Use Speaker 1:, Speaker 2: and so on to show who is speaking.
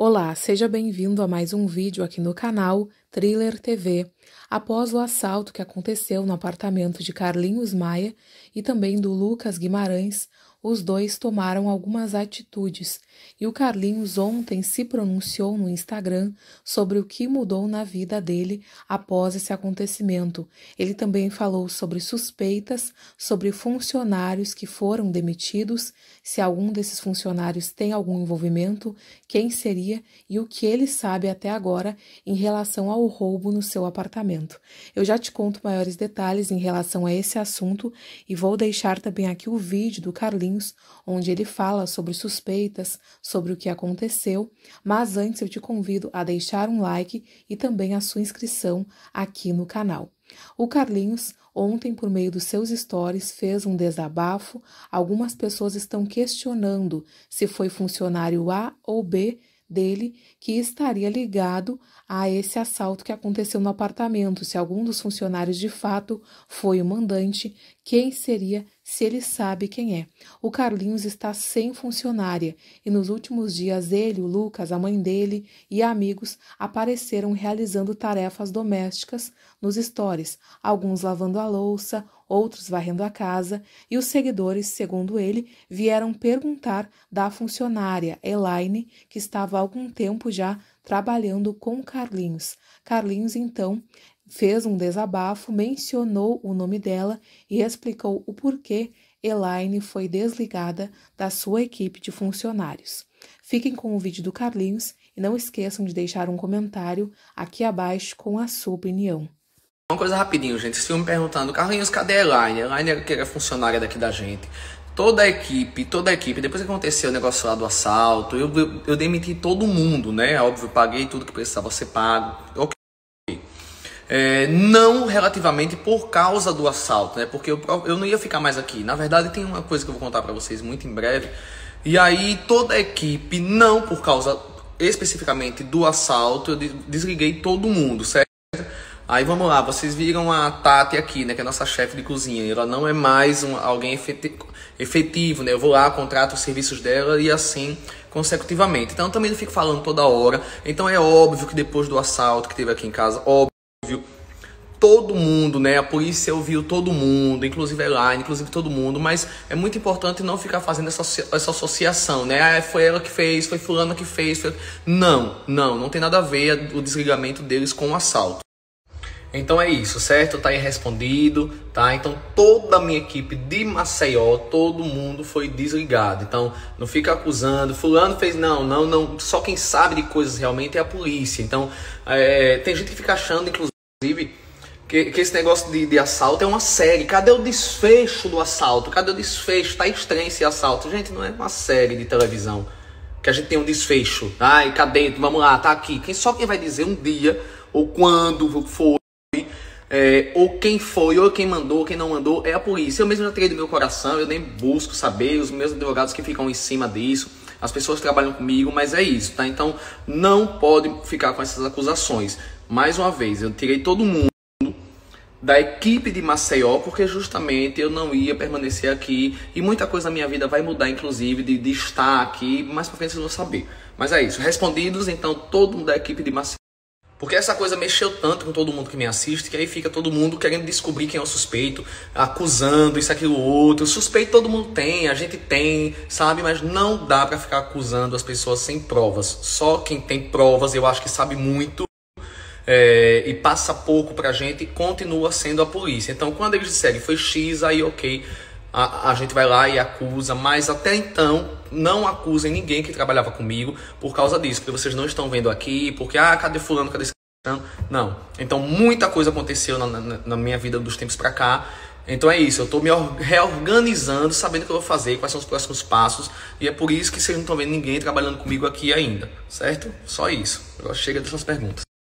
Speaker 1: Olá, seja bem-vindo a mais um vídeo aqui no canal Thriller TV. Após o assalto que aconteceu no apartamento de Carlinhos Maia e também do Lucas Guimarães, os dois tomaram algumas atitudes e o Carlinhos ontem se pronunciou no Instagram sobre o que mudou na vida dele após esse acontecimento. Ele também falou sobre suspeitas, sobre funcionários que foram demitidos, se algum desses funcionários tem algum envolvimento, quem seria e o que ele sabe até agora em relação ao roubo no seu apartamento. Eu já te conto maiores detalhes em relação a esse assunto e vou deixar também aqui o vídeo do Carlinhos, onde ele fala sobre suspeitas, sobre o que aconteceu, mas antes eu te convido a deixar um like e também a sua inscrição aqui no canal. O Carlinhos, ontem, por meio dos seus stories, fez um desabafo. Algumas pessoas estão questionando se foi funcionário A ou B dele que estaria ligado a esse assalto que aconteceu no apartamento, se algum dos funcionários de fato foi o mandante, quem seria, se ele sabe quem é. O Carlinhos está sem funcionária e nos últimos dias ele, o Lucas, a mãe dele e amigos apareceram realizando tarefas domésticas nos stories, alguns lavando a louça, outros varrendo a casa, e os seguidores, segundo ele, vieram perguntar da funcionária Elaine, que estava há algum tempo já trabalhando com Carlinhos. Carlinhos, então, fez um desabafo, mencionou o nome dela e explicou o porquê Elaine foi desligada da sua equipe de funcionários. Fiquem com o vídeo do Carlinhos e não esqueçam de deixar um comentário aqui abaixo com a sua opinião.
Speaker 2: Uma coisa rapidinho, gente. Vocês ficam me perguntando, Carlinhos, cadê a Elaine? A Elaine que era funcionária daqui da gente. Toda a equipe, depois que aconteceu o negócio lá do assalto, eu demiti todo mundo, né? Óbvio, paguei tudo que precisava ser pago. Ok. Não relativamente por causa do assalto, né? Porque eu não ia ficar mais aqui. Na verdade, tem uma coisa que eu vou contar pra vocês muito em breve. E aí, toda a equipe, não por causa especificamente do assalto, eu desliguei todo mundo, certo? Aí vamos lá, vocês viram a Tati aqui, né, que é a nossa chefe de cozinha. Ela não é mais alguém efetivo, né? Eu vou lá, contrato os serviços dela e assim consecutivamente. Então eu também não fico falando toda hora. Então é óbvio que depois do assalto que teve aqui em casa, óbvio, todo mundo, né? A polícia ouviu todo mundo, inclusive a Elaine, inclusive todo mundo. Mas é muito importante não ficar fazendo essa associação, né? Ah, foi ela que fez, foi fulano que fez. Não tem nada a ver o desligamento deles com o assalto. Então é isso, certo? Tá aí respondido, tá? Então toda a minha equipe de Maceió, todo mundo foi desligado. Então não fica acusando, fulano fez, não. Só quem sabe de coisas realmente é a polícia. Então tem gente que fica achando, inclusive, que esse negócio de assalto é uma série. Cadê o desfecho do assalto? Cadê o desfecho? Tá estranho esse assalto. Gente, não é uma série de televisão que a gente tem um desfecho. Ai, cadê? Vamos lá, tá aqui. Só quem vai dizer um dia ou quando foi, ou quem foi, ou quem mandou, ou quem não mandou, é a polícia. Eu mesmo já tirei do meu coração, eu nem busco saber, os meus advogados que ficam em cima disso, as pessoas que trabalham comigo, mas é isso, tá? Então não pode ficar com essas acusações. Mais uma vez, eu tirei todo mundo da equipe de Maceió, porque justamente eu não ia permanecer aqui, e muita coisa na minha vida vai mudar, inclusive, de estar aqui, mais pra frente vocês vão saber. Mas é isso, respondidos, então, todo mundo da equipe de Maceió. Porque essa coisa mexeu tanto com todo mundo que me assiste, que aí fica todo mundo querendo descobrir quem é o suspeito, acusando isso, aquilo, outro. Suspeito todo mundo tem, a gente tem, sabe? Mas não dá pra ficar acusando as pessoas sem provas. Só quem tem provas, eu acho que sabe muito, e passa pouco pra gente, continua sendo a polícia. Então, quando eles disserem que foi X, aí ok, a gente vai lá e acusa. Mas até então, não acusem ninguém que trabalhava comigo por causa disso, porque vocês não estão vendo aqui, porque, cadê fulano, cadê esse... Não. Então, muita coisa aconteceu na minha vida dos tempos pra cá. Então é isso, eu tô me reorganizando, sabendo o que eu vou fazer, quais são os próximos passos. E é por isso que vocês não estão vendo ninguém trabalhando comigo aqui ainda, certo? Só isso. Agora chega dessas perguntas.